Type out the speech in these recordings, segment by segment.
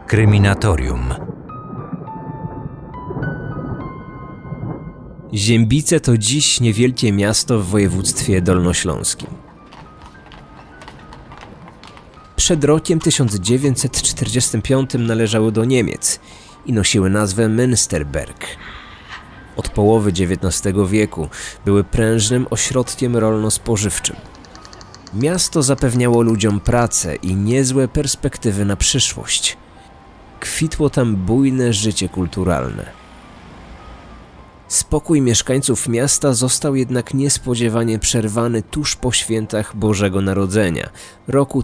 Kryminatorium. Ziembice to dziś niewielkie miasto w województwie dolnośląskim. Przed rokiem 1945 należały do Niemiec i nosiły nazwę Münsterberg. Od połowy XIX wieku były prężnym ośrodkiem rolno-spożywczym. Miasto zapewniało ludziom pracę i niezłe perspektywy na przyszłość. Kwitło tam bujne życie kulturalne. Spokój mieszkańców miasta został jednak niespodziewanie przerwany tuż po świętach Bożego Narodzenia, roku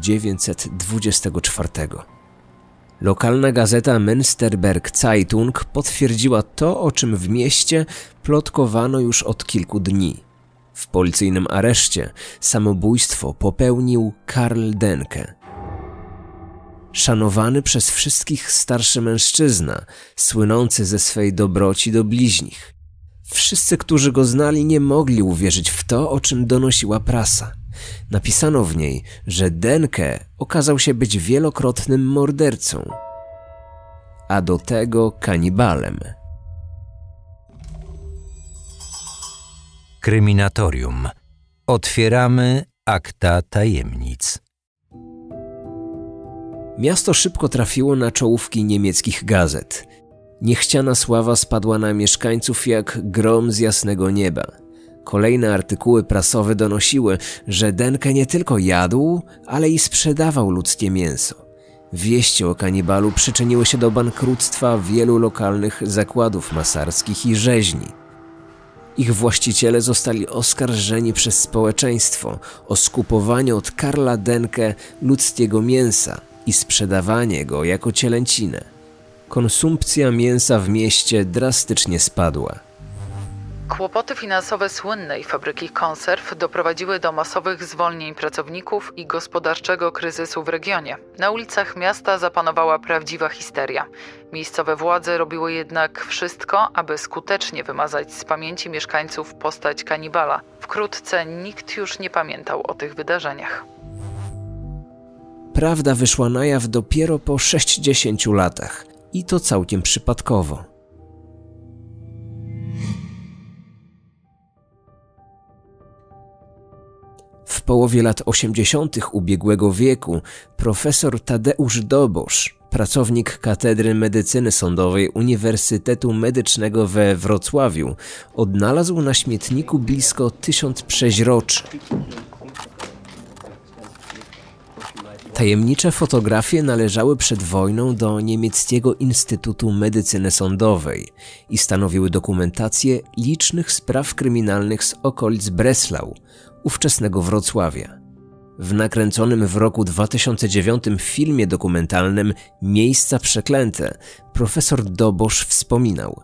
1924. Lokalna gazeta Münsterberg Zeitung potwierdziła to, o czym w mieście plotkowano już od kilku dni. W policyjnym areszcie samobójstwo popełnił Karl Denke. Szanowany przez wszystkich starszy mężczyzna, słynący ze swej dobroci do bliźnich. Wszyscy, którzy go znali, nie mogli uwierzyć w to, o czym donosiła prasa. Napisano w niej, że Denke okazał się być wielokrotnym mordercą, a do tego kanibalem. Kryminatorium. Otwieramy akta tajemnic. Miasto szybko trafiło na czołówki niemieckich gazet. Niechciana sława spadła na mieszkańców jak grom z jasnego nieba. Kolejne artykuły prasowe donosiły, że Denke nie tylko jadł, ale i sprzedawał ludzkie mięso. Wieści o kanibalu przyczyniły się do bankructwa wielu lokalnych zakładów masarskich i rzeźni. Ich właściciele zostali oskarżeni przez społeczeństwo o skupowanie od Karla Denke ludzkiego mięsa i sprzedawanie go jako cielęcinę. Konsumpcja mięsa w mieście drastycznie spadła. Kłopoty finansowe słynnej fabryki konserw doprowadziły do masowych zwolnień pracowników i gospodarczego kryzysu w regionie. Na ulicach miasta zapanowała prawdziwa histeria. Miejscowe władze robiły jednak wszystko, aby skutecznie wymazać z pamięci mieszkańców postać kanibala. Wkrótce nikt już nie pamiętał o tych wydarzeniach. Prawda wyszła na jaw dopiero po 60 latach i to całkiem przypadkowo. W połowie lat 80. ubiegłego wieku profesor Tadeusz Dobosz, pracownik Katedry Medycyny Sądowej Uniwersytetu Medycznego we Wrocławiu, odnalazł na śmietniku blisko 1000 przeźroczy. Tajemnicze fotografie należały przed wojną do niemieckiego Instytutu Medycyny Sądowej i stanowiły dokumentację licznych spraw kryminalnych z okolic Breslau, ówczesnego Wrocławia. W nakręconym w roku 2009 filmie dokumentalnym Miejsca przeklęte profesor Dobosz wspominał: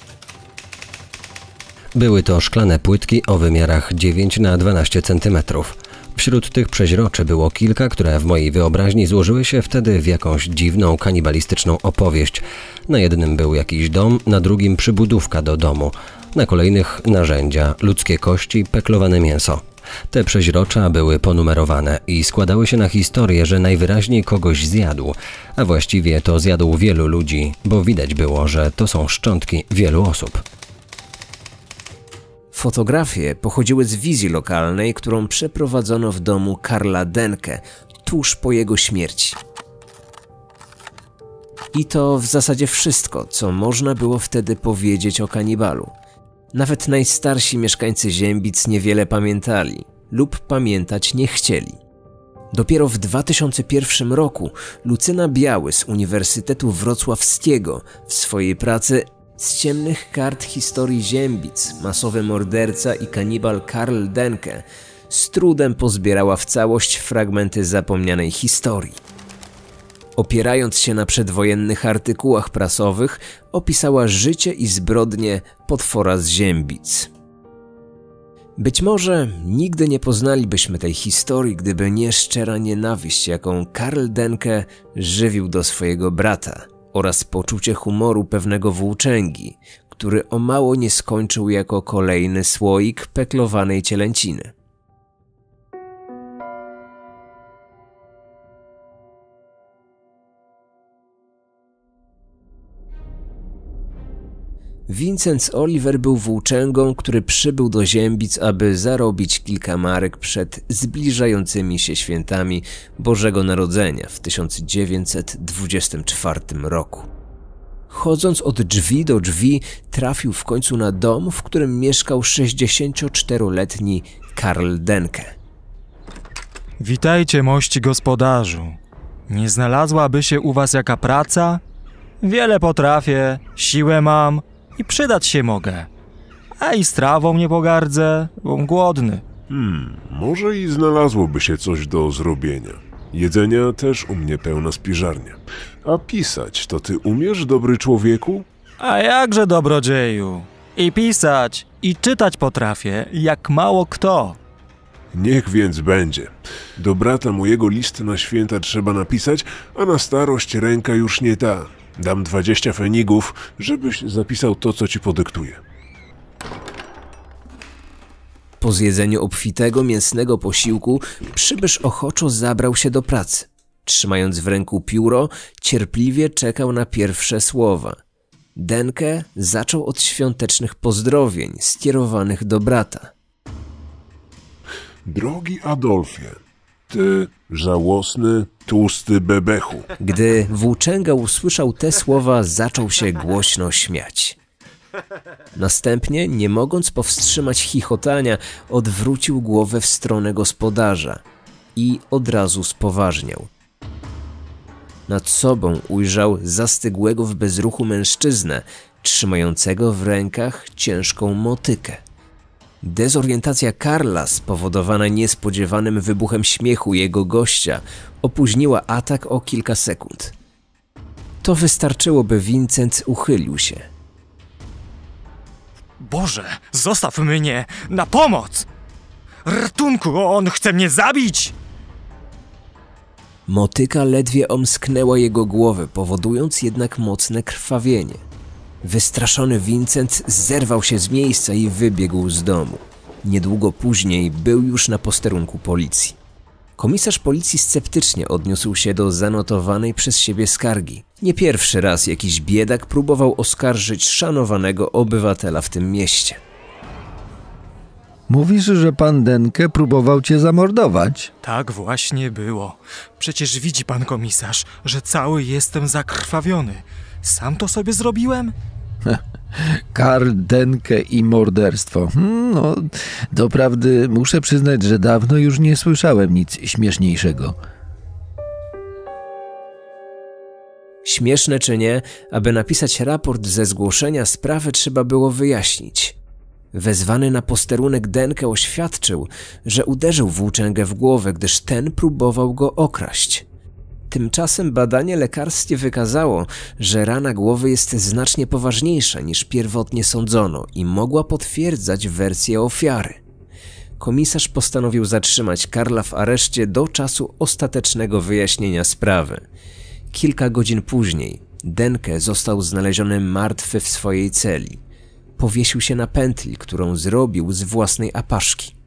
Były to szklane płytki o wymiarach 9 na 12 cm. Wśród tych przeźroczy było kilka, które w mojej wyobraźni złożyły się wtedy w jakąś dziwną, kanibalistyczną opowieść. Na jednym był jakiś dom, na drugim przybudówka do domu, na kolejnych narzędzia, ludzkie kości, peklowane mięso. Te przeźrocza były ponumerowane i składały się na historię, że najwyraźniej kogoś zjadł, a właściwie to zjadł wielu ludzi, bo widać było, że to są szczątki wielu osób. Fotografie pochodziły z wizji lokalnej, którą przeprowadzono w domu Karla Denke tuż po jego śmierci. I to w zasadzie wszystko, co można było wtedy powiedzieć o kanibalu. Nawet najstarsi mieszkańcy Ziembic niewiele pamiętali lub pamiętać nie chcieli. Dopiero w 2001 roku Lucyna Biały z Uniwersytetu Wrocławskiego w swojej pracy Z ciemnych kart historii Ziembic masowy morderca i kanibal Karl Denke z trudem pozbierała w całość fragmenty zapomnianej historii. Opierając się na przedwojennych artykułach prasowych, opisała życie i zbrodnie potwora z Ziembic. Być może nigdy nie poznalibyśmy tej historii, gdyby nie szczera nienawiść, jaką Karl Denke żywił do swojego brata, oraz poczucie humoru pewnego włóczęgi, który o mało nie skończył jako kolejny słoik peklowanej cielęciny. Vincent Oliver był włóczęgą, który przybył do Ziębic, aby zarobić kilka marek przed zbliżającymi się świętami Bożego Narodzenia w 1924 roku. Chodząc od drzwi do drzwi, trafił w końcu na dom, w którym mieszkał 64-letni Karl Denke. Witajcie, mości gospodarzu. Nie znalazłaby się u was jaka praca? Wiele potrafię, siłę mam i przydać się mogę. A i strawą nie pogardzę, bom głodny. Może i znalazłoby się coś do zrobienia. Jedzenia też u mnie pełna spiżarnia. A pisać to ty umiesz, dobry człowieku? A jakże, dobrodzieju. I pisać, i czytać potrafię, jak mało kto. Niech więc będzie. Do brata mojego list na święta trzeba napisać, a na starość ręka już nie ta. Dam 20 fenigów, żebyś zapisał to, co ci podyktuję. Po zjedzeniu obfitego mięsnego posiłku przybysz ochoczo zabrał się do pracy. Trzymając w ręku pióro, cierpliwie czekał na pierwsze słowa. Denke zaczął od świątecznych pozdrowień skierowanych do brata. Drogi Adolfie, ty żałosny, tłusty bebechu. Gdy włóczęga usłyszał te słowa, zaczął się głośno śmiać. Następnie, nie mogąc powstrzymać chichotania, odwrócił głowę w stronę gospodarza i od razu spoważniał. Nad sobą ujrzał zastygłego w bezruchu mężczyznę, trzymającego w rękach ciężką motykę. Dezorientacja Karla, spowodowana niespodziewanym wybuchem śmiechu jego gościa, opóźniła atak o kilka sekund. To wystarczyło, by Vincent uchylił się. Boże, zostaw mnie! Na pomoc! Ratunku, on chce mnie zabić! Motyka ledwie omsknęła jego głowę, powodując jednak mocne krwawienie. Wystraszony Vincent zerwał się z miejsca i wybiegł z domu. Niedługo później był już na posterunku policji. Komisarz policji sceptycznie odniósł się do zanotowanej przez siebie skargi. Nie pierwszy raz jakiś biedak próbował oskarżyć szanowanego obywatela w tym mieście. Mówisz, że pan Denke próbował cię zamordować? Tak właśnie było. Przecież widzi pan komisarz, że cały jestem zakrwawiony. Sam to sobie zrobiłem? Karl Denke i morderstwo. No, doprawdy muszę przyznać, że dawno już nie słyszałem nic śmieszniejszego. Śmieszne czy nie, aby napisać raport ze zgłoszenia sprawy trzeba było wyjaśnić. Wezwany na posterunek Denke oświadczył, że uderzył włóczęgę w głowę, gdyż ten próbował go okraść. Tymczasem badanie lekarskie wykazało, że rana głowy jest znacznie poważniejsza niż pierwotnie sądzono i mogła potwierdzać wersję ofiary. Komisarz postanowił zatrzymać Karla w areszcie do czasu ostatecznego wyjaśnienia sprawy. Kilka godzin później Denke został znaleziony martwy w swojej celi. Powiesił się na pętli, którą zrobił z własnej apaszki.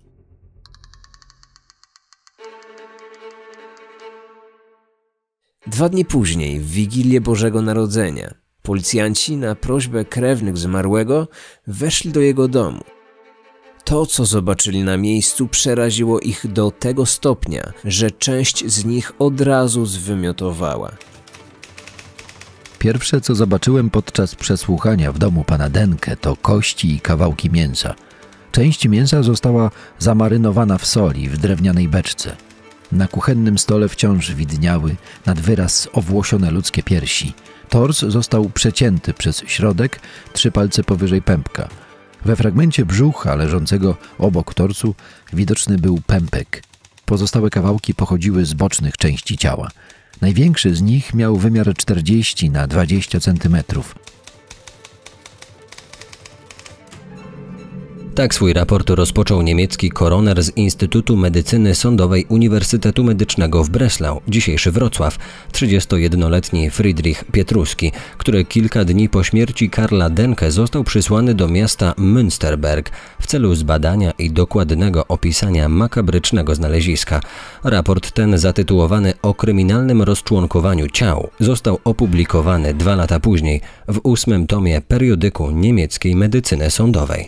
Dwa dni później, w Wigilię Bożego Narodzenia, policjanci na prośbę krewnych zmarłego weszli do jego domu. To, co zobaczyli na miejscu, przeraziło ich do tego stopnia, że część z nich od razu zwymiotowała. Pierwsze, co zobaczyłem podczas przesłuchania w domu pana Denke, to kości i kawałki mięsa. Część mięsa została zamarynowana w soli w drewnianej beczce. Na kuchennym stole wciąż widniały nad wyraz owłosione ludzkie piersi. Tors został przecięty przez środek, 3 palce powyżej pępka. We fragmencie brzucha leżącego obok torsu widoczny był pępek. Pozostałe kawałki pochodziły z bocznych części ciała. Największy z nich miał wymiar 40 na 20 cm. Tak swój raport rozpoczął niemiecki koroner z Instytutu Medycyny Sądowej Uniwersytetu Medycznego w Breslau, dzisiejszy Wrocław, 31-letni Friedrich Pietruski, który kilka dni po śmierci Karla Denke został przysłany do miasta Münsterberg w celu zbadania i dokładnego opisania makabrycznego znaleziska. Raport ten, zatytułowany O kryminalnym rozczłonkowaniu ciał, został opublikowany 2 lata później w 8. tomie periodyku niemieckiej medycyny sądowej.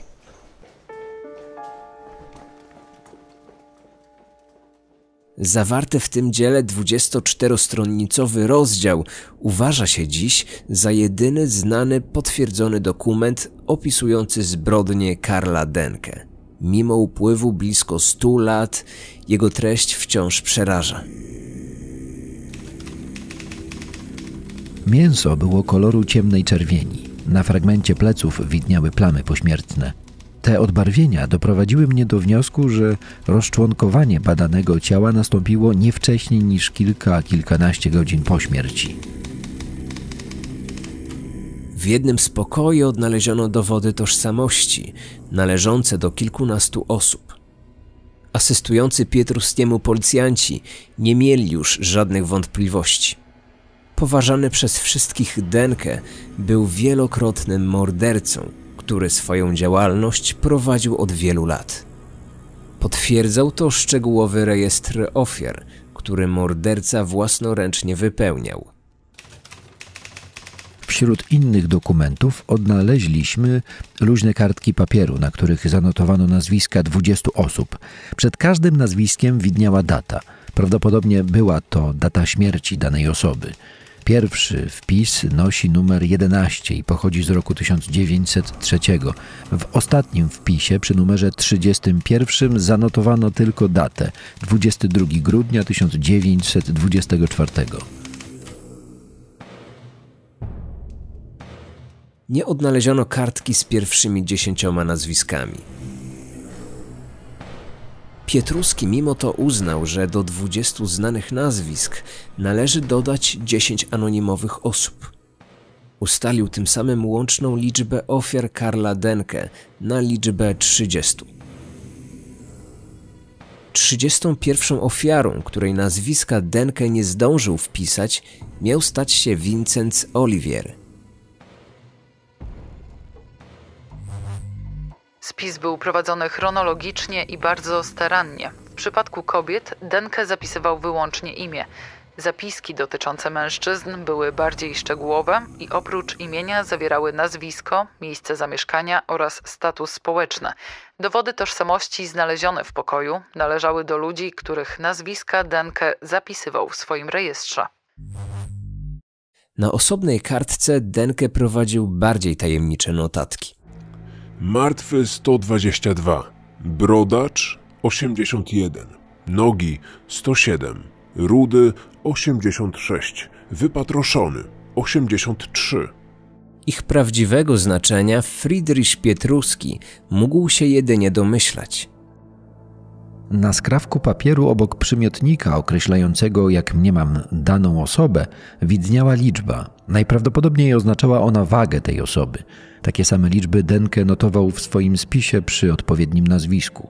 Zawarty w tym dziele 24-stronnicowy rozdział uważa się dziś za jedyny znany, potwierdzony dokument opisujący zbrodnię Karla Denke. Mimo upływu blisko 100 lat, jego treść wciąż przeraża. Mięso było koloru ciemnej czerwieni. Na fragmencie pleców widniały plamy pośmiertne. Te odbarwienia doprowadziły mnie do wniosku, że rozczłonkowanie badanego ciała nastąpiło nie wcześniej niż kilkanaście godzin po śmierci. W jednym z pokoi odnaleziono dowody tożsamości należące do kilkunastu osób. Asystujący Pietruskiemu policjanci nie mieli już żadnych wątpliwości. Poważany przez wszystkich Denke był wielokrotnym mordercą, który swoją działalność prowadził od wielu lat. Potwierdzał to szczegółowy rejestr ofiar, który morderca własnoręcznie wypełniał. Wśród innych dokumentów odnaleźliśmy luźne kartki papieru, na których zanotowano nazwiska 20 osób. Przed każdym nazwiskiem widniała data. Prawdopodobnie była to data śmierci danej osoby. Pierwszy wpis nosi numer 11 i pochodzi z roku 1903. W ostatnim wpisie przy numerze 31 zanotowano tylko datę 22 grudnia 1924. Nie odnaleziono kartki z pierwszymi 10 nazwiskami. Pietruski mimo to uznał, że do 20 znanych nazwisk należy dodać 10 anonimowych osób. Ustalił tym samym łączną liczbę ofiar Karla Denke na liczbę 30. 31. ofiarą, której nazwiska Denke nie zdążył wpisać, miał stać się Vincenz Olivier. Spis był prowadzony chronologicznie i bardzo starannie. W przypadku kobiet Denke zapisywał wyłącznie imię. Zapiski dotyczące mężczyzn były bardziej szczegółowe i oprócz imienia zawierały nazwisko, miejsce zamieszkania oraz status społeczny. Dowody tożsamości znalezione w pokoju należały do ludzi, których nazwiska Denke zapisywał w swoim rejestrze. Na osobnej kartce Denke prowadził bardziej tajemnicze notatki. Martwy 122, brodacz 81, nogi 107, rudy 86, wypatroszony 83. Ich prawdziwego znaczenia Friedrich Pietruski mógł się jedynie domyślać. Na skrawku papieru obok przymiotnika określającego, jak mniemam, daną osobę, widniała liczba. Najprawdopodobniej oznaczała ona wagę tej osoby. Takie same liczby Denke notował w swoim spisie przy odpowiednim nazwisku.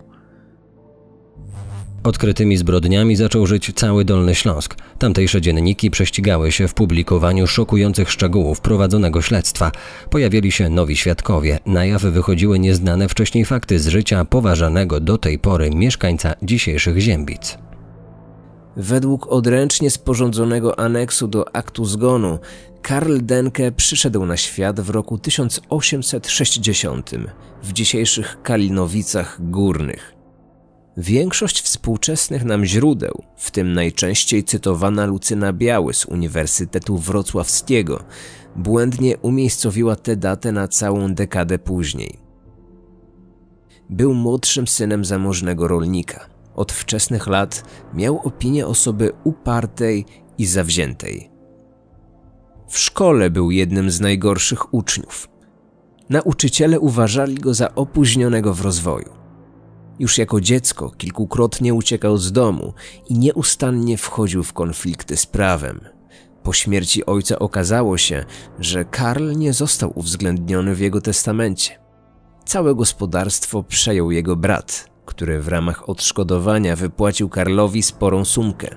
Odkrytymi zbrodniami zaczął żyć cały Dolny Śląsk. Tamtejsze dzienniki prześcigały się w publikowaniu szokujących szczegółów prowadzonego śledztwa. Pojawiali się nowi świadkowie, na jaw wychodziły nieznane wcześniej fakty z życia poważanego do tej pory mieszkańca dzisiejszych Ziębic. Według odręcznie sporządzonego aneksu do aktu zgonu, Karl Denke przyszedł na świat w roku 1860 w dzisiejszych Kalinowicach Górnych. Większość współczesnych nam źródeł, w tym najczęściej cytowana Lucyna Biały z Uniwersytetu Wrocławskiego, błędnie umiejscowiła tę datę na całą dekadę później. Był młodszym synem zamożnego rolnika. Od wczesnych lat miał opinię osoby upartej i zawziętej. W szkole był jednym z najgorszych uczniów. Nauczyciele uważali go za opóźnionego w rozwoju. Już jako dziecko kilkukrotnie uciekał z domu i nieustannie wchodził w konflikty z prawem. Po śmierci ojca okazało się, że Karl nie został uwzględniony w jego testamencie. Całe gospodarstwo przejął jego brat, który w ramach odszkodowania wypłacił Karlowi sporą sumkę.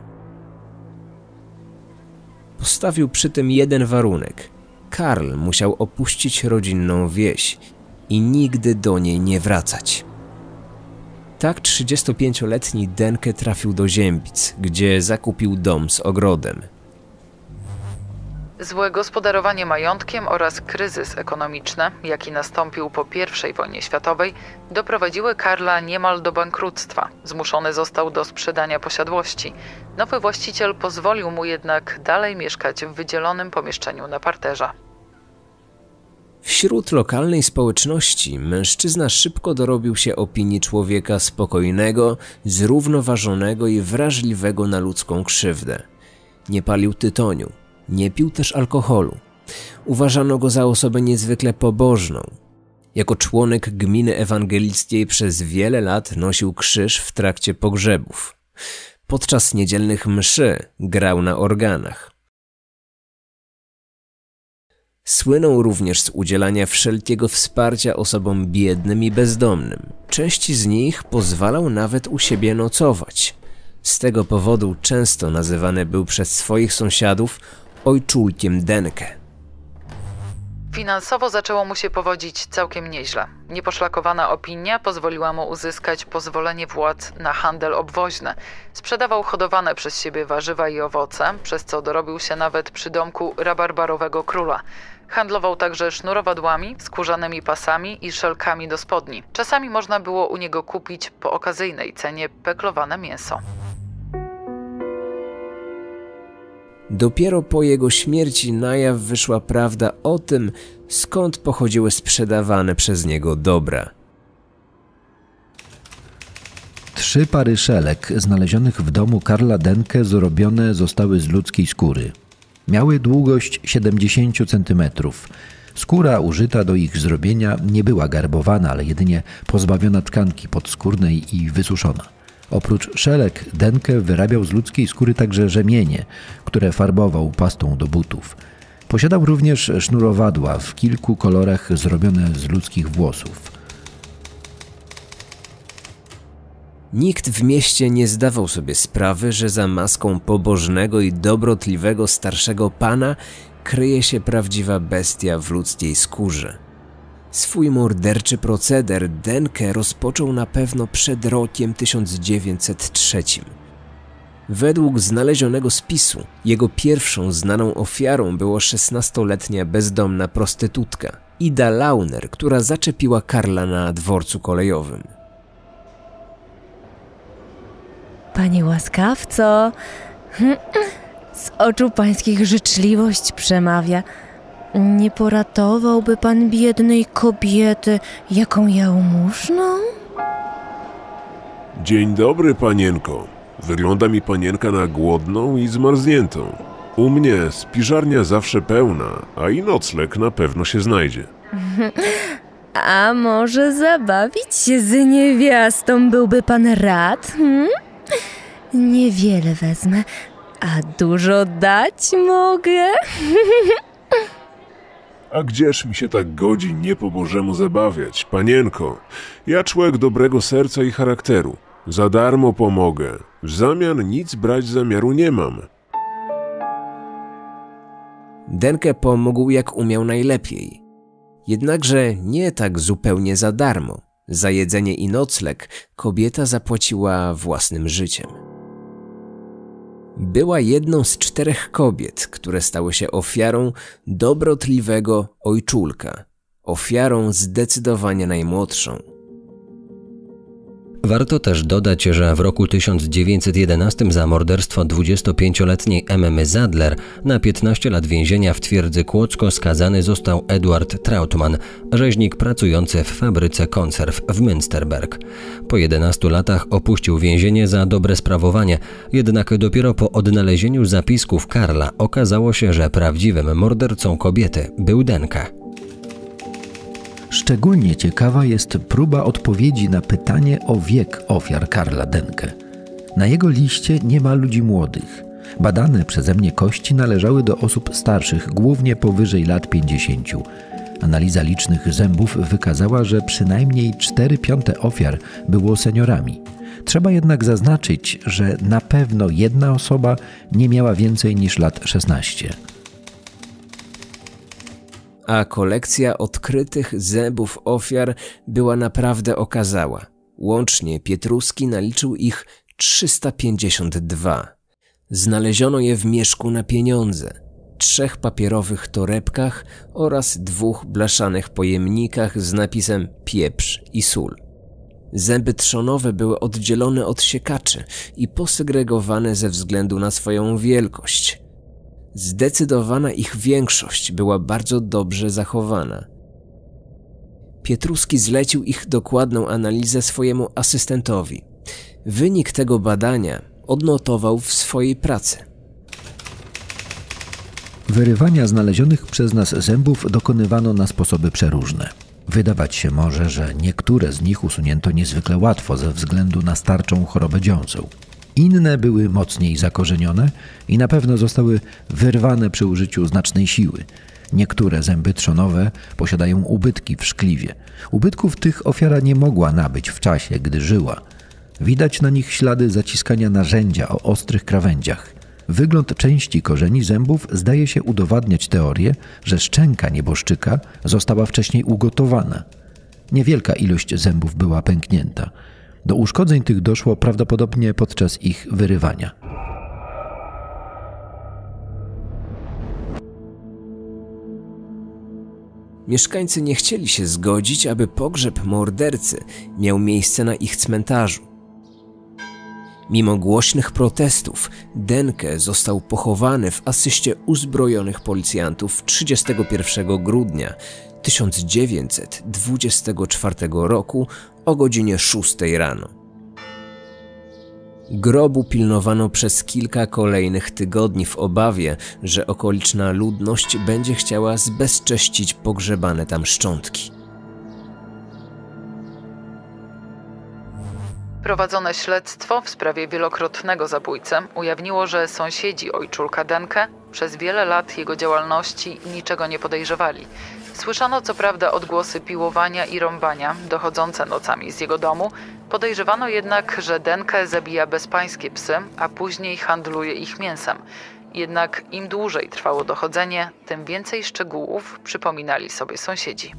Postawił przy tym jeden warunek. Karl musiał opuścić rodzinną wieś i nigdy do niej nie wracać. Tak 35-letni Denke trafił do Ziębic, gdzie zakupił dom z ogrodem. Złe gospodarowanie majątkiem oraz kryzys ekonomiczny, jaki nastąpił po I wojnie światowej, doprowadziły Karla niemal do bankructwa. Zmuszony został do sprzedania posiadłości. Nowy właściciel pozwolił mu jednak dalej mieszkać w wydzielonym pomieszczeniu na parterze. Wśród lokalnej społeczności mężczyzna szybko dorobił się opinii człowieka spokojnego, zrównoważonego i wrażliwego na ludzką krzywdę. Nie palił tytoniu, nie pił też alkoholu. Uważano go za osobę niezwykle pobożną. Jako członek gminy ewangelickiej przez wiele lat nosił krzyż w trakcie pogrzebów. Podczas niedzielnych mszy grał na organach. Słynął również z udzielania wszelkiego wsparcia osobom biednym i bezdomnym. Części z nich pozwalał nawet u siebie nocować. Z tego powodu często nazywany był przez swoich sąsiadów ojczulkiem Denke. Finansowo zaczęło mu się powodzić całkiem nieźle. Nieposzlakowana opinia pozwoliła mu uzyskać pozwolenie władz na handel obwoźny. Sprzedawał hodowane przez siebie warzywa i owoce, przez co dorobił się nawet przydomku rabarbarowego króla. Handlował także sznurowadłami, skórzanymi pasami i szelkami do spodni. Czasami można było u niego kupić po okazyjnej cenie peklowane mięso. Dopiero po jego śmierci na jaw wyszła prawda o tym, skąd pochodziły sprzedawane przez niego dobra. 3 pary szelek znalezionych w domu Karla Denke zrobione zostały z ludzkiej skóry. Miały długość 70 cm. Skóra użyta do ich zrobienia nie była garbowana, ale jedynie pozbawiona tkanki podskórnej i wysuszona. Oprócz szelek Denke wyrabiał z ludzkiej skóry także rzemienie, które farbował pastą do butów. Posiadał również sznurowadła w kilku kolorach zrobione z ludzkich włosów. Nikt w mieście nie zdawał sobie sprawy, że za maską pobożnego i dobrotliwego starszego pana kryje się prawdziwa bestia w ludzkiej skórze. Swój morderczy proceder Denke rozpoczął na pewno przed rokiem 1903. Według znalezionego spisu jego pierwszą znaną ofiarą była 16-letnia bezdomna prostytutka Ida Launer, która zaczepiła Karla na dworcu kolejowym. Panie łaskawco, z oczu pańskich życzliwość przemawia. Nie poratowałby pan biednej kobiety, jaką jałmużną? Dzień dobry, panienko. Wygląda mi panienka na głodną i zmarzniętą. U mnie spiżarnia zawsze pełna, a i nocleg na pewno się znajdzie. A może zabawić się z niewiastą byłby pan rad? Niewiele wezmę, a dużo dać mogę. A gdzież mi się tak godzi nie po Bożemu zabawiać, panienko? Ja człowiek dobrego serca i charakteru. Za darmo pomogę. W zamian nic brać zamiaru nie mam. Denke pomógł jak umiał najlepiej. Jednakże nie tak zupełnie za darmo. Za jedzenie i nocleg kobieta zapłaciła własnym życiem. Była jedną z 4 kobiet, które stały się ofiarą dobrotliwego ojczulka. Ofiarą zdecydowanie najmłodszą. Warto też dodać, że w roku 1911 za morderstwo 25-letniej Emmy Zadler na 15 lat więzienia w twierdzy Kłodzko skazany został Edward Trautmann, rzeźnik pracujący w fabryce konserw w Münsterberg. Po 11 latach opuścił więzienie za dobre sprawowanie, jednak dopiero po odnalezieniu zapisków Karla okazało się, że prawdziwym mordercą kobiety był Denke. Szczególnie ciekawa jest próba odpowiedzi na pytanie o wiek ofiar Karla Denke. Na jego liście nie ma ludzi młodych. Badane przeze mnie kości należały do osób starszych, głównie powyżej lat 50. Analiza licznych zębów wykazała, że przynajmniej 4/5 ofiar było seniorami. Trzeba jednak zaznaczyć, że na pewno jedna osoba nie miała więcej niż lat 16. A kolekcja odkrytych zębów ofiar była naprawdę okazała. Łącznie Pietruski naliczył ich 352. Znaleziono je w mieszku na pieniądze, 3 papierowych torebkach oraz 2 blaszanych pojemnikach z napisem pieprz i sól. Zęby trzonowe były oddzielone od siekaczy i posegregowane ze względu na swoją wielkość. Zdecydowana ich większość była bardzo dobrze zachowana. Pietruski zlecił ich dokładną analizę swojemu asystentowi. Wynik tego badania odnotował w swojej pracy. Wyrywania znalezionych przez nas zębów dokonywano na sposoby przeróżne. Wydawać się może, że niektóre z nich usunięto niezwykle łatwo ze względu na starczą chorobę dziąsę. Inne były mocniej zakorzenione i na pewno zostały wyrwane przy użyciu znacznej siły. Niektóre zęby trzonowe posiadają ubytki w szkliwie. Ubytków tych ofiara nie mogła nabyć w czasie, gdy żyła. Widać na nich ślady zaciskania narzędzia o ostrych krawędziach. Wygląd części korzeni zębów zdaje się udowadniać teorię, że szczęka nieboszczyka została wcześniej ugotowana. Niewielka ilość zębów była pęknięta. Do uszkodzeń tych doszło prawdopodobnie podczas ich wyrywania. Mieszkańcy nie chcieli się zgodzić, aby pogrzeb mordercy miał miejsce na ich cmentarzu. Mimo głośnych protestów, Denke został pochowany w asyście uzbrojonych policjantów 31 grudnia 1924 roku o godzinie 6 rano. Grobu pilnowano przez kilka kolejnych tygodni w obawie, że okoliczna ludność będzie chciała zbezcześcić pogrzebane tam szczątki. Prowadzone śledztwo w sprawie wielokrotnego zabójcy ujawniło, że sąsiedzi ojczulka Denke przez wiele lat jego działalności niczego nie podejrzewali. Słyszano co prawda odgłosy piłowania i rąbania dochodzące nocami z jego domu, podejrzewano jednak, że Denke zabija bezpańskie psy, a później handluje ich mięsem. Jednak im dłużej trwało dochodzenie, tym więcej szczegółów przypominali sobie sąsiedzi.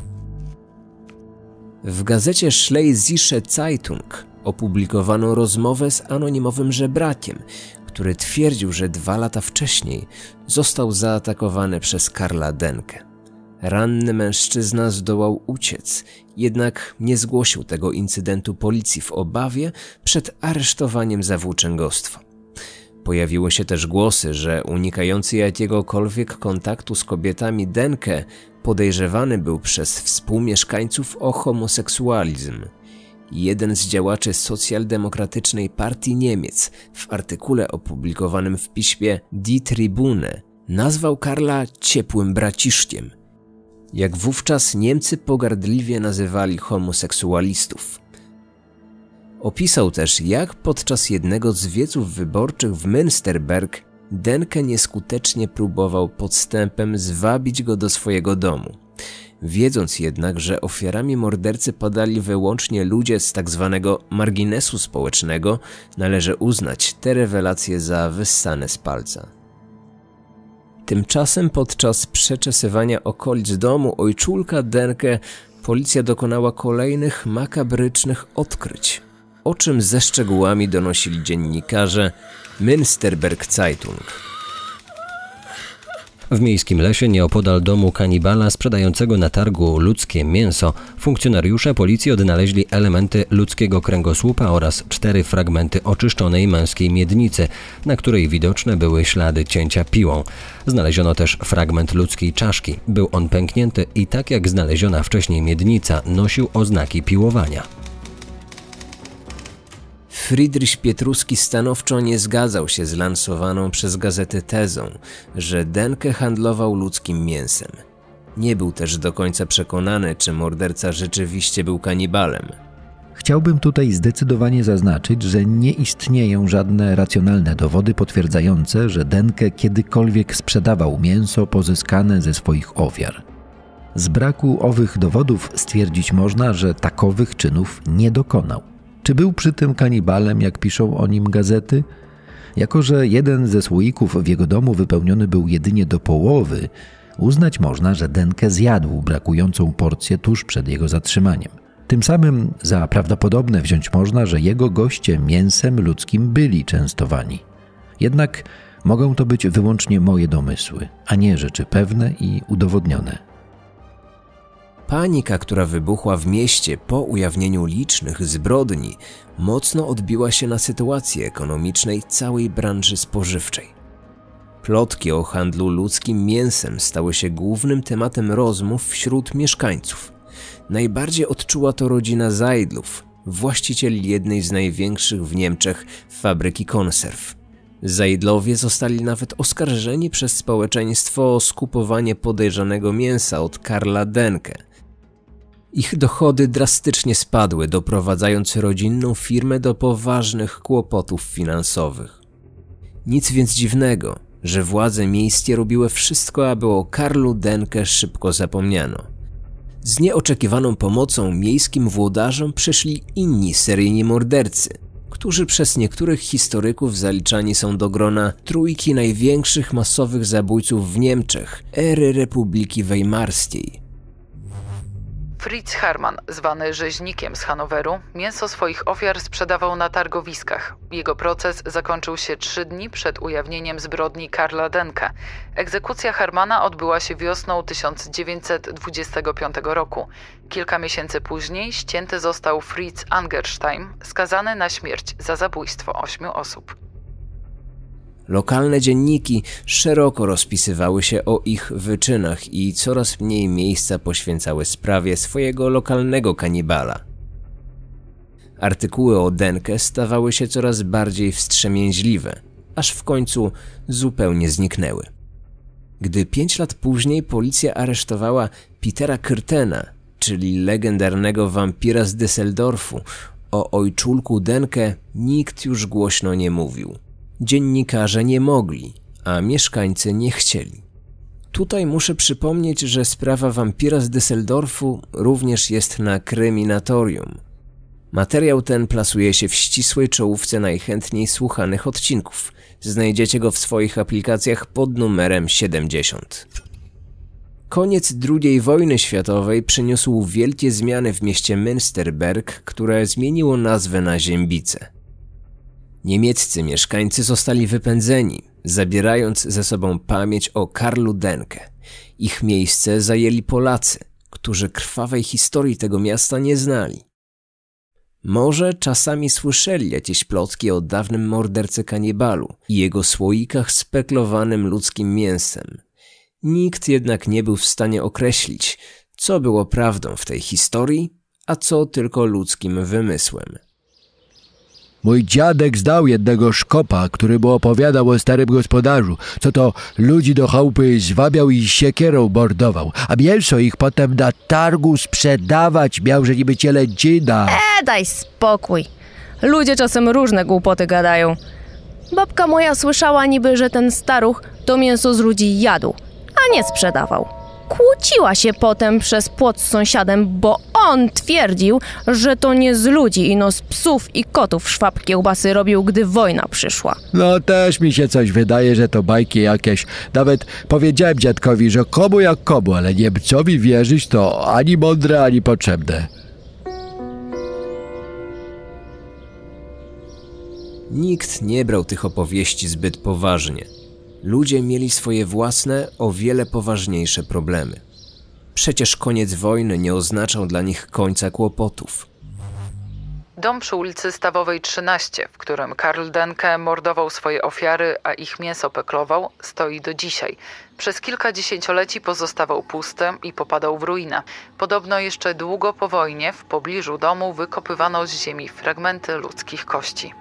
W gazecie Schlesische Zeitung opublikowano rozmowę z anonimowym żebrakiem, który twierdził, że 2 lata wcześniej został zaatakowany przez Karla Denke. Ranny mężczyzna zdołał uciec, jednak nie zgłosił tego incydentu policji w obawie przed aresztowaniem za włóczęgostwo. Pojawiły się też głosy, że unikający jakiegokolwiek kontaktu z kobietami Denke podejrzewany był przez współmieszkańców o homoseksualizm. Jeden z działaczy socjaldemokratycznej partii Niemiec w artykule opublikowanym w piśmie Die Tribune nazwał Karla ciepłym braciszkiem, jak wówczas Niemcy pogardliwie nazywali homoseksualistów. Opisał też, jak podczas jednego z wieców wyborczych w Münsterberg Denke nieskutecznie próbował podstępem zwabić go do swojego domu. Wiedząc jednak, że ofiarami mordercy padali wyłącznie ludzie z tzw. marginesu społecznego, należy uznać te rewelacje za wyssane z palca. Tymczasem podczas przeczesywania okolic domu ojczulka Denke policja dokonała kolejnych makabrycznych odkryć, o czym ze szczegółami donosili dziennikarze Münsterberg Zeitung. W miejskim lesie nieopodal domu kanibala sprzedającego na targu ludzkie mięso funkcjonariusze policji odnaleźli elementy ludzkiego kręgosłupa oraz 4 fragmenty oczyszczonej męskiej miednicy, na której widoczne były ślady cięcia piłą. Znaleziono też fragment ludzkiej czaszki. Był on pęknięty i tak jak znaleziona wcześniej miednica nosił oznaki piłowania. Friedrich Pietruski stanowczo nie zgadzał się z lansowaną przez gazety tezą, że Denke handlował ludzkim mięsem. Nie był też do końca przekonany, czy morderca rzeczywiście był kanibalem. Chciałbym tutaj zdecydowanie zaznaczyć, że nie istnieją żadne racjonalne dowody potwierdzające, że Denke kiedykolwiek sprzedawał mięso pozyskane ze swoich ofiar. Z braku owych dowodów stwierdzić można, że takowych czynów nie dokonał. Czy był przy tym kanibalem, jak piszą o nim gazety? Jako że jeden ze słoików w jego domu wypełniony był jedynie do połowy, uznać można, że Denke zjadł brakującą porcję tuż przed jego zatrzymaniem. Tym samym za prawdopodobne wziąć można, że jego goście mięsem ludzkim byli częstowani. Jednak mogą to być wyłącznie moje domysły, a nie rzeczy pewne i udowodnione. Panika, która wybuchła w mieście po ujawnieniu licznych zbrodni, mocno odbiła się na sytuacji ekonomicznej całej branży spożywczej. Plotki o handlu ludzkim mięsem stały się głównym tematem rozmów wśród mieszkańców. Najbardziej odczuła to rodzina Zajdlów, właścicieli jednej z największych w Niemczech fabryki konserw. Zajdlowie zostali nawet oskarżeni przez społeczeństwo o skupowanie podejrzanego mięsa od Karla Denke. Ich dochody drastycznie spadły, doprowadzając rodzinną firmę do poważnych kłopotów finansowych. Nic więc dziwnego, że władze miejskie robiły wszystko, aby o Karlu Denke szybko zapomniano. Z nieoczekiwaną pomocą miejskim włodarzom przyszli inni seryjni mordercy, którzy przez niektórych historyków zaliczani są do grona trójki największych masowych zabójców w Niemczech ery Republiki Weimarskiej. Fritz Hermann, zwany rzeźnikiem z Hanoweru, mięso swoich ofiar sprzedawał na targowiskach. Jego proces zakończył się 3 dni przed ujawnieniem zbrodni Karla Denke. Egzekucja Hermana odbyła się wiosną 1925 roku. Kilka miesięcy później ścięty został Fritz Angerstein, skazany na śmierć za zabójstwo 8 osób. Lokalne dzienniki szeroko rozpisywały się o ich wyczynach i coraz mniej miejsca poświęcały sprawie swojego lokalnego kanibala. Artykuły o Denke stawały się coraz bardziej wstrzemięźliwe, aż w końcu zupełnie zniknęły. Gdy 5 lat później policja aresztowała Petera Kürtena, czyli legendarnego wampira z Düsseldorfu, o ojczulku Denke nikt już głośno nie mówił. Dziennikarze nie mogli, a mieszkańcy nie chcieli. Tutaj muszę przypomnieć, że sprawa wampira z Düsseldorfu również jest na Kryminatorium. Materiał ten plasuje się w ścisłej czołówce najchętniej słuchanych odcinków. Znajdziecie go w swoich aplikacjach pod numerem 70. Koniec II wojny światowej przyniósł wielkie zmiany w mieście Münsterberg, które zmieniło nazwę na Ziębice. Niemieccy mieszkańcy zostali wypędzeni, zabierając ze sobą pamięć o Karlu Denke. Ich miejsce zajęli Polacy, którzy krwawej historii tego miasta nie znali. Może czasami słyszeli jakieś plotki o dawnym mordercy kanibalu i jego słoikach z peklowanym ludzkim mięsem. Nikt jednak nie był w stanie określić, co było prawdą w tej historii, a co tylko ludzkim wymysłem. Mój dziadek zdał jednego szkopa, który mu opowiadał o starym gospodarzu, co to ludzi do chałupy zwabiał i siekierą mordował, a mięso ich potem na targu sprzedawać miał, że niby cielęcina. Daj spokój. Ludzie czasem różne głupoty gadają. Babka moja słyszała niby, że ten staruch to mięso z ludzi jadł, a nie sprzedawał. Kłóciła się potem przez płot z sąsiadem, bo on twierdził, że to nie z ludzi, ino z psów i kotów szwab kiełbasy robił, gdy wojna przyszła. No też mi się coś wydaje, że to bajki jakieś. Nawet powiedziałem dziadkowi, że komu jak komu, ale Niemcowi wierzyć to ani mądre, ani potrzebne. Nikt nie brał tych opowieści zbyt poważnie. Ludzie mieli swoje własne, o wiele poważniejsze problemy. Przecież koniec wojny nie oznaczał dla nich końca kłopotów. Dom przy ulicy Stawowej 13, w którym Karl Denke mordował swoje ofiary, a ich mięso peklował, stoi do dzisiaj. Przez kilka dziesięcioleci pozostawał pusty i popadał w ruinę. Podobno jeszcze długo po wojnie w pobliżu domu wykopywano z ziemi fragmenty ludzkich kości.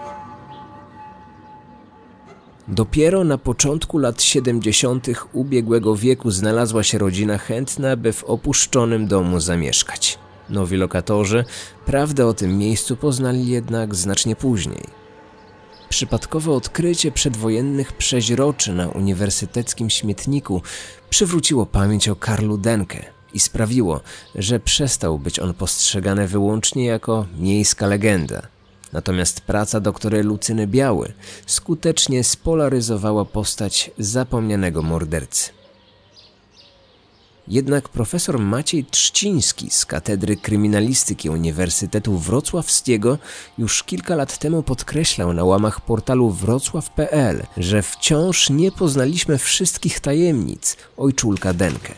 Dopiero na początku lat 70. ubiegłego wieku znalazła się rodzina chętna, by w opuszczonym domu zamieszkać. Nowi lokatorzy prawdę o tym miejscu poznali jednak znacznie później. Przypadkowe odkrycie przedwojennych przeźroczy na uniwersyteckim śmietniku przywróciło pamięć o Karlu Denke i sprawiło, że przestał być on postrzegany wyłącznie jako miejska legenda. Natomiast praca doktora Lucyny Biały skutecznie spolaryzowała postać zapomnianego mordercy. Jednak profesor Maciej Trzciński z Katedry Kryminalistyki Uniwersytetu Wrocławskiego już kilka lat temu podkreślał na łamach portalu wrocław.pl, że wciąż nie poznaliśmy wszystkich tajemnic ojczulka Denke.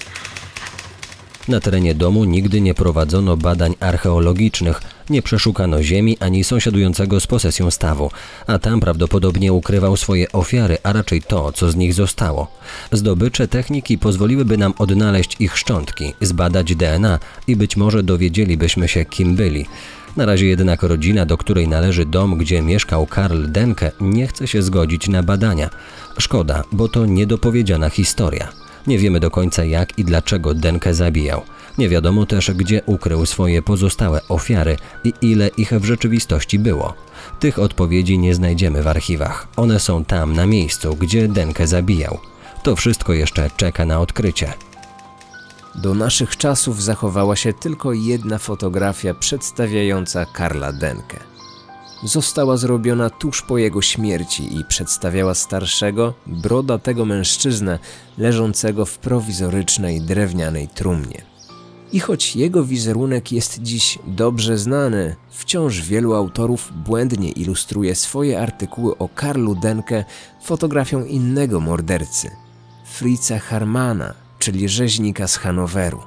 Na terenie domu nigdy nie prowadzono badań archeologicznych, nie przeszukano ziemi ani sąsiadującego z posesją stawu, a tam prawdopodobnie ukrywał swoje ofiary, a raczej to, co z nich zostało. Zdobycze techniki pozwoliłyby nam odnaleźć ich szczątki, zbadać DNA i być może dowiedzielibyśmy się, kim byli. Na razie jednak rodzina, do której należy dom, gdzie mieszkał Karl Denke, nie chce się zgodzić na badania. Szkoda, bo to niedopowiedziana historia. Nie wiemy do końca, jak i dlaczego Denke zabijał. Nie wiadomo też, gdzie ukrył swoje pozostałe ofiary i ile ich w rzeczywistości było. Tych odpowiedzi nie znajdziemy w archiwach. One są tam, na miejscu, gdzie Denke zabijał. To wszystko jeszcze czeka na odkrycie. Do naszych czasów zachowała się tylko jedna fotografia przedstawiająca Karla Denke. Została zrobiona tuż po jego śmierci i przedstawiała starszego, brodatego mężczyznę leżącego w prowizorycznej drewnianej trumnie. I choć jego wizerunek jest dziś dobrze znany, wciąż wielu autorów błędnie ilustruje swoje artykuły o Karlu Denke fotografią innego mordercy, Fritza Harmana, czyli rzeźnika z Hanoweru.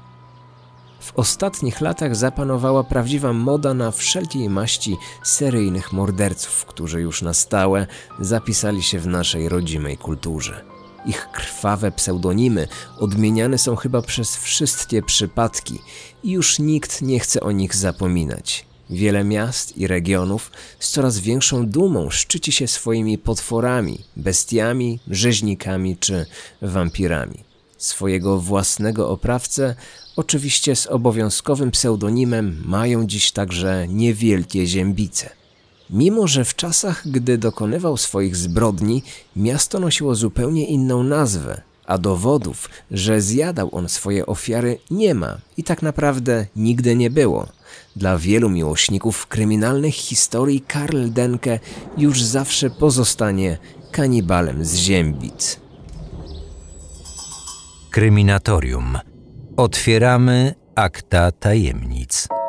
W ostatnich latach zapanowała prawdziwa moda na wszelkiej maści seryjnych morderców, którzy już na stałe zapisali się w naszej rodzimej kulturze. Ich krwawe pseudonimy odmieniane są chyba przez wszystkie przypadki i już nikt nie chce o nich zapominać. Wiele miast i regionów z coraz większą dumą szczyci się swoimi potworami, bestiami, rzeźnikami czy wampirami. Swojego własnego oprawcę, oczywiście z obowiązkowym pseudonimem, mają dziś także niewielkie Ziębice. Mimo że w czasach, gdy dokonywał swoich zbrodni, miasto nosiło zupełnie inną nazwę, a dowodów, że zjadał on swoje ofiary, nie ma i tak naprawdę nigdy nie było. Dla wielu miłośników kryminalnych historii Karl Denke już zawsze pozostanie kanibalem z Ziębic. Kryminatorium. Otwieramy akta tajemnic.